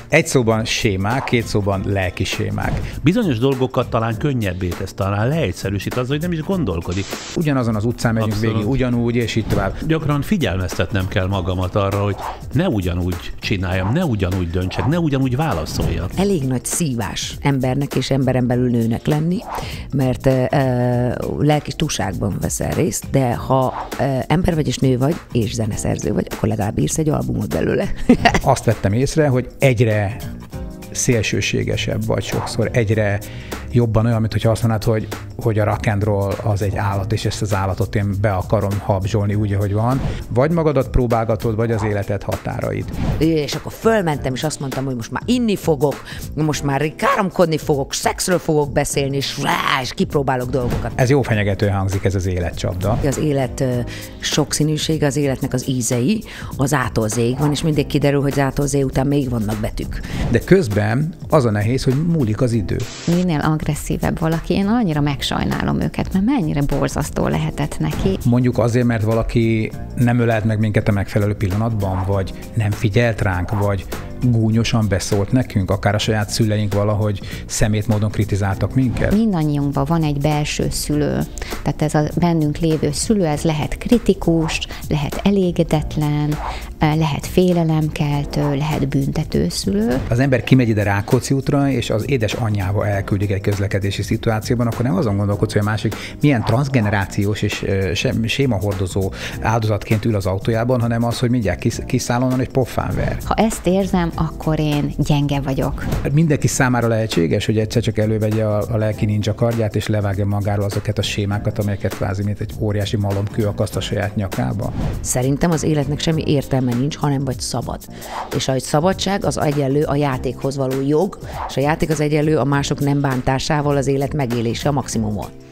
Egy szóban sémák, két szóban lelki sémák. Bizonyos dolgokat talán könnyebbé tesz, talán leegyszerűsít azzal, hogy nem is gondolkodik. Ugyanazon az utcán megyünk végig, ugyanúgy, és így tovább. Gyakran figyelmeztetnem kell magamat arra, hogy ne ugyanúgy csináljam, ne ugyanúgy döntsek, ne ugyanúgy válaszoljak. Elég nagy szívás embernek és emberen belül nőnek lenni, mert lelki túlságban veszel részt, de ha ember vagy és nő vagy, és zeneszerző vagy, akkor legalább írsz egy albumot belőle. Azt vettem észre, hogy egyre szélsőségesebb vagy sokszor, egyre jobban olyan, mint hogyha azt mondnád, hogy a rock and roll az egy állat, és ezt az állatot én be akarom habzsolni úgy, ahogy van. Vagy magadat próbálgatod, vagy az életed határait. És akkor fölmentem, és azt mondtam, hogy most már inni fogok, most már káromkodni fogok, szexről fogok beszélni, és kipróbálok dolgokat. Ez jó fenyegetően hangzik, ez az életcsapda. Az élet sokszínűsége, az életnek az ízei, az A-tól Z-ig van, és mindig kiderül, hogy az A-tól Z után még vannak betűk. De közben az a nehéz, hogy múlik az idő. Minél agresszívebb valaki, én annyira megsajnálom őket, mert mennyire borzasztó lehetett neki. Mondjuk azért, mert valaki nem ölelt meg minket a megfelelő pillanatban, vagy nem figyelt ránk, vagy gúnyosan beszólt nekünk, akár a saját szüleink valahogy szemét módon kritizáltak minket. Mindannyiunkban van egy belső szülő, tehát ez a bennünk lévő szülő, ez lehet kritikus, lehet elégedetlen, lehet félelemkeltő, lehet büntető szülő. Az ember kimegy ide Rákóczi útra, és az édes anyjával elküldik egy közlekedési szituációban, akkor nem azon gondolkodsz, hogy a másik milyen transzgenerációs és sémahordozó áldozatként ül az autójában, hanem az, hogy mindjárt kiszáll onnan, egy pofán ver. Ha ezt érzem, akkor én gyenge vagyok. Mindenki számára lehetséges, hogy egyszer csak elővegye a lelki ninja kardját, és levágja magáról azokat a sémákat, amelyeket kvázi, mint egy óriási malomkő akaszt a saját nyakába. Szerintem az életnek semmi értelme nincs, hanem vagy szabad. És a szabadság az egyenlő a játékhoz való jog, és a játék az egyenlő a mások nem bántásával az élet megélése a maximumon.